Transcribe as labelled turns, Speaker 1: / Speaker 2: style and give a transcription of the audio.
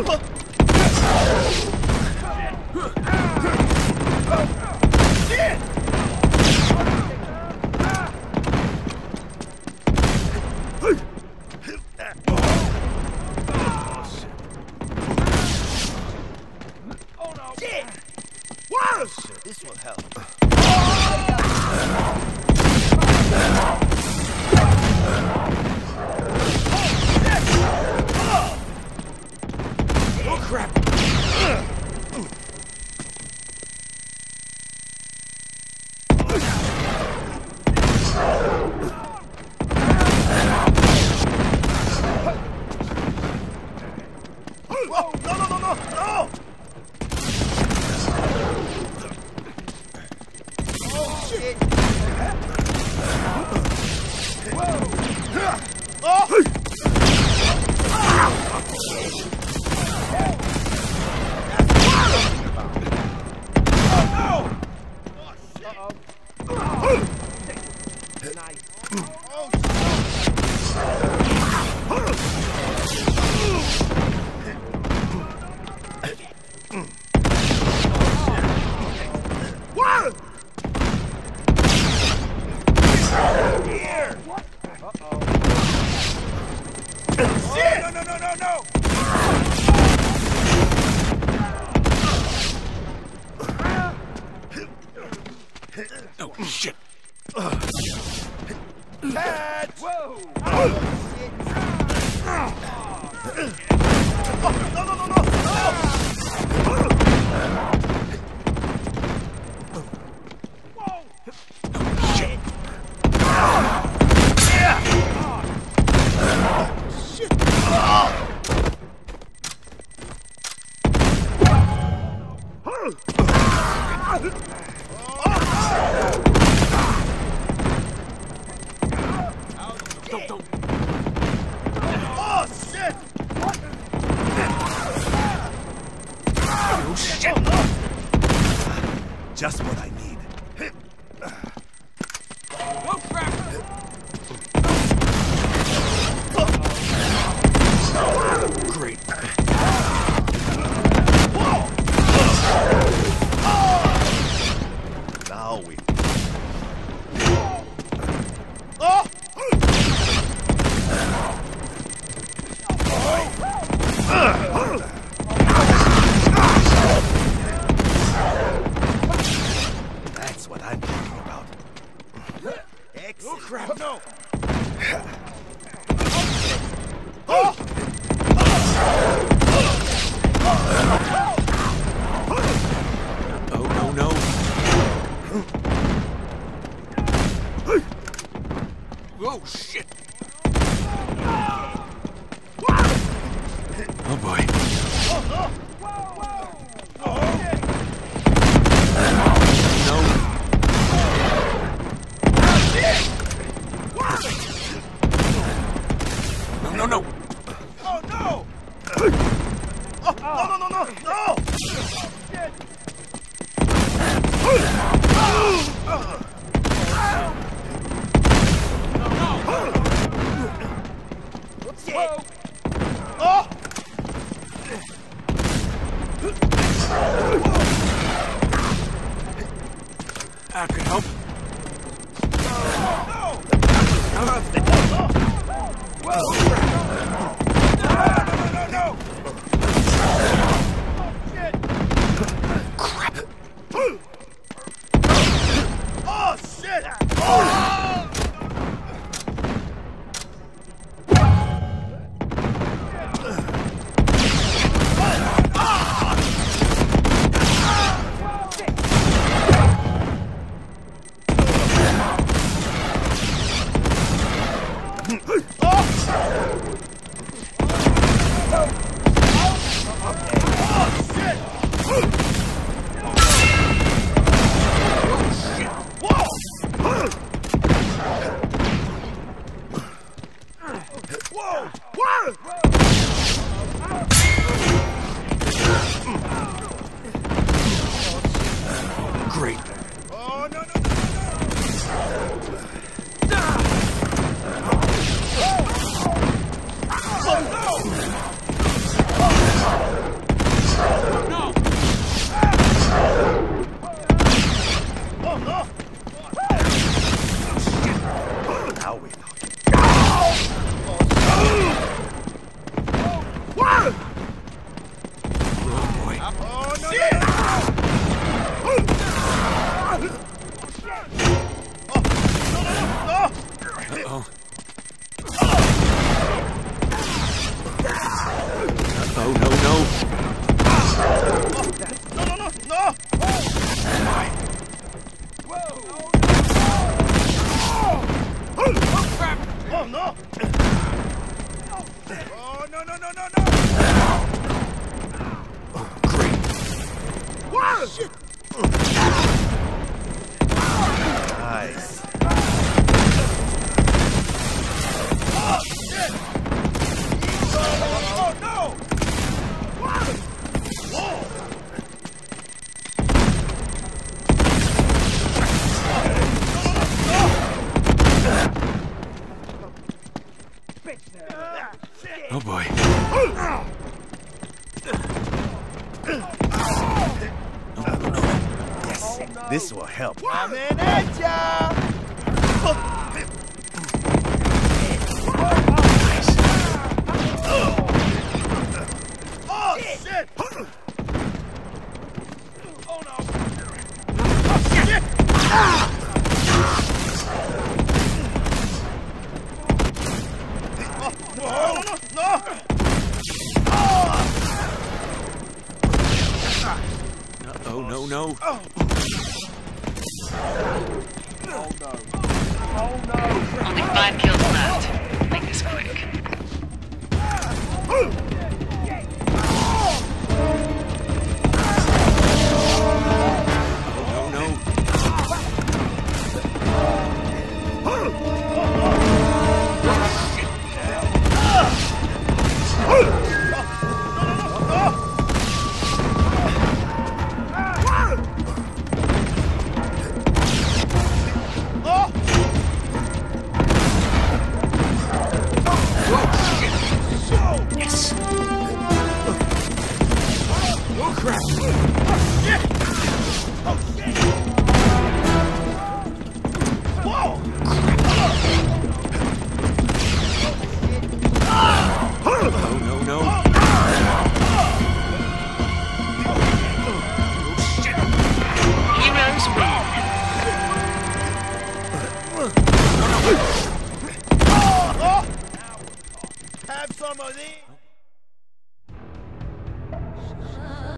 Speaker 1: This will help.
Speaker 2: Oh, crap!
Speaker 1: Whoa! No! Oh, shit!
Speaker 2: Oh, shit!
Speaker 1: Catch! Whoa!
Speaker 2: Just what I need.
Speaker 1: Oh, crap!
Speaker 2: Great.
Speaker 1: Now we... That's what I'm talking about. Excellent.
Speaker 2: Oh, crap, no!
Speaker 1: Oh!
Speaker 2: Oh, no. Oh, shit! Oh, boy. No.
Speaker 1: Oh, no! Oh, no! Shit! Oh!
Speaker 2: I could help.
Speaker 1: No! Shit!
Speaker 2: Crap!
Speaker 1: Oh, shit! Oh!
Speaker 2: Great.
Speaker 1: Oh, no! Oh, no!
Speaker 2: Uh-oh. Oh, no, no.
Speaker 1: No!
Speaker 2: Whoa!
Speaker 1: Oh, crap! Oh, no! Oh, no!
Speaker 2: Great.
Speaker 1: Whoa! Shit! Nice. Oh, shit! Oh, no! Whoa!
Speaker 2: Oh, boy.
Speaker 1: Yes, this will help. Coming at ya! Oh, shit! Oh, no! Oh, shit! No!
Speaker 2: Oh, no, no.
Speaker 1: Oh, no. Oh, no.
Speaker 3: Only 5 kills left. Make this quick.
Speaker 2: No, no. Yes. Oh, crap.
Speaker 1: Whoa!
Speaker 2: Oh, no, no.
Speaker 3: Heroes win.
Speaker 1: Have some of these.